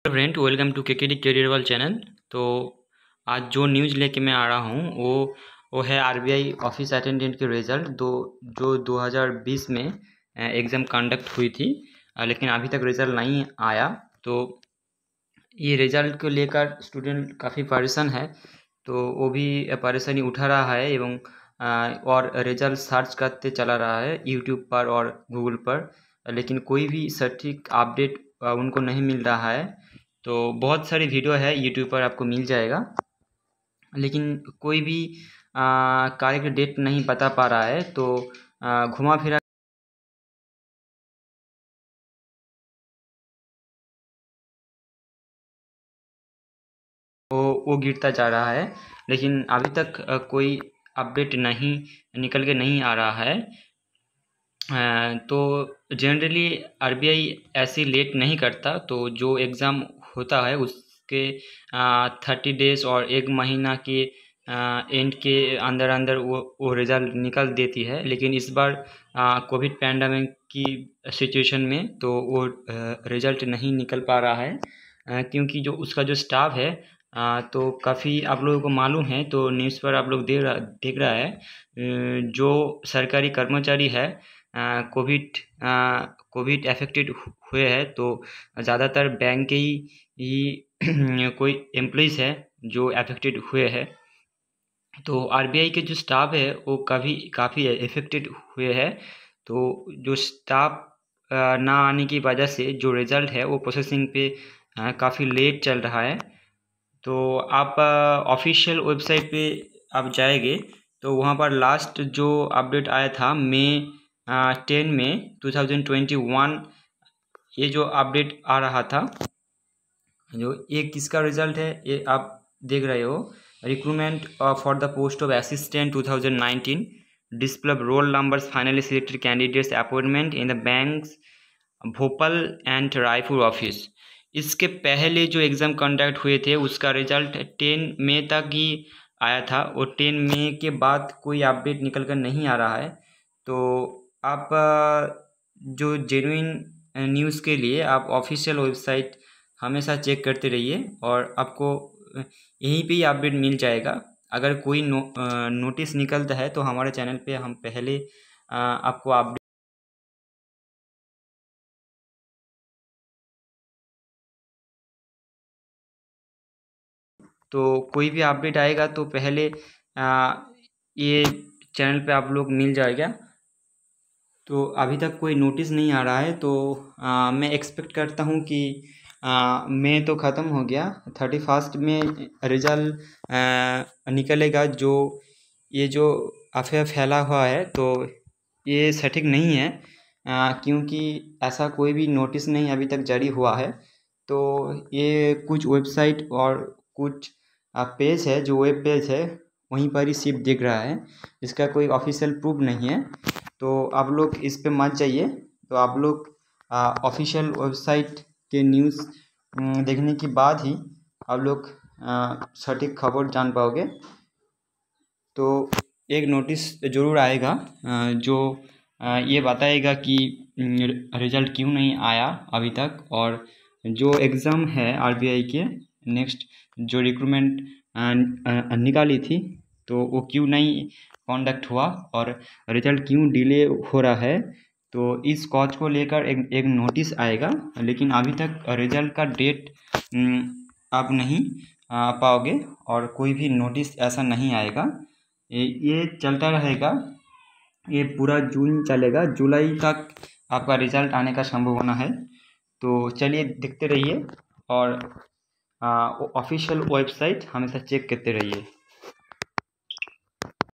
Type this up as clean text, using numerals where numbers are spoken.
Friend, welcome to KKD career world channel. तो आज जो न्यूज़ लेके मैं आ रहा हूँ वो है आरबीआई ऑफिस अटेंडेंट के रिज़ल्ट जो 2020 में एग्ज़ाम कंडक्ट हुई थी, लेकिन अभी तक रिज़ल्ट नहीं आया। तो ये रिज़ल्ट को लेकर स्टूडेंट काफ़ी परेशान है, तो वो भी परेशानी उठा रहा है एवं और रिज़ल्ट सर्च करते चला रहा है यूट्यूब पर और गूगल पर, लेकिन कोई भी सटीक अपडेट उनको नहीं मिल रहा है। तो बहुत सारी वीडियो है यूट्यूब पर, आपको मिल जाएगा, लेकिन कोई भी करेक्ट डेट नहीं बता पा रहा है। तो घुमा फिरा वो गिरता जा रहा है, लेकिन अभी तक कोई अपडेट नहीं निकल के नहीं आ रहा है। तो जनरली आरबीआई ऐसी लेट नहीं करता, तो जो एग्ज़ाम होता है उसके 30 डेज़ और एक महीना के एंड के अंदर अंदर वो रिज़ल्ट निकल देती है। लेकिन इस बार कोविड पैंडेमिक की सिचुएशन में तो वो रिज़ल्ट नहीं निकल पा रहा है, क्योंकि जो उसका जो स्टाफ है तो काफ़ी आप लोगों को मालूम है, तो न्यूज़ पर आप लोग देख रहा है, जो सरकारी कर्मचारी है कोविड अफेक्टेड हुए हैं। तो ज़्यादातर बैंक के ही कोई एम्प्लॉइज़ है जो अफेक्टेड हुए हैं। तो आरबीआई के जो स्टाफ है वो काफ़ी इफेक्टेड हुए हैं। तो जो स्टाफ ना आने की वजह से जो रिज़ल्ट है वो प्रोसेसिंग पे काफ़ी लेट चल रहा है। तो आप ऑफिशियल वेबसाइट पे आप जाएंगे तो वहाँ पर लास्ट जो अपडेट आया था मई 10 में 2021, ये जो अपडेट आ रहा था, जो ये किसका रिजल्ट है ये आप देख रहे हो, recruitment for the post of assistant 2019 display roll numbers finally selected candidates appointment in the banks Bhopal and Raipur office. इसके पहले जो एग्ज़ाम कंडक्ट हुए थे उसका रिजल्ट 10 मई तक ही आया था, और 10 मई के बाद कोई अपडेट निकल कर नहीं आ रहा है। तो आप जो जेन्युइन न्यूज़ के लिए आप ऑफिशियल वेबसाइट हमेशा चेक करते रहिए, और आपको यहीं पे ही अपडेट मिल जाएगा। अगर कोई नोटिस निकलता है तो हमारे चैनल पे हम पहले आपको अपडेट, तो कोई भी अपडेट आएगा तो पहले ये चैनल पे आप लोग मिल जाएगा। तो अभी तक कोई नोटिस नहीं आ रहा है, तो मैं एक्सपेक्ट करता हूँ कि मई तो ख़त्म हो गया, 31 में रिजल्ट निकलेगा। जो ये जो अफवाह फैला हुआ है तो ये सटीक नहीं है, क्योंकि ऐसा कोई भी नोटिस नहीं अभी तक जारी हुआ है। तो ये कुछ वेबसाइट और कुछ पेज है, जो वेब पेज है वहीं पर ही सिर्फ दिख रहा है, इसका कोई ऑफिशियल प्रूफ नहीं है। तो आप लोग इस पे मत जाइए, तो आप लोग ऑफिशियल वेबसाइट के न्यूज़ देखने के बाद ही आप लोग सटीक खबर जान पाओगे। तो एक नोटिस ज़रूर आएगा जो ये बताएगा कि रिज़ल्ट क्यों नहीं आया अभी तक, और जो एग्ज़ाम है आरबीआई के नेक्स्ट जो रिक्रूटमेंट निकाली थी तो वो क्यों नहीं कंडक्ट हुआ, और रिज़ल्ट क्यों डिले हो रहा है। तो इस कॉज को लेकर एक नोटिस आएगा, लेकिन अभी तक रिज़ल्ट का डेट आप नहीं पाओगे, और कोई भी नोटिस ऐसा नहीं आएगा। ये चलता रहेगा, ये पूरा जून चलेगा, जुलाई तक आपका रिज़ल्ट आने का संभावना है। तो चलिए देखते रहिए, और ऑफिशियल वेबसाइट हमेशा चेक करते रहिए।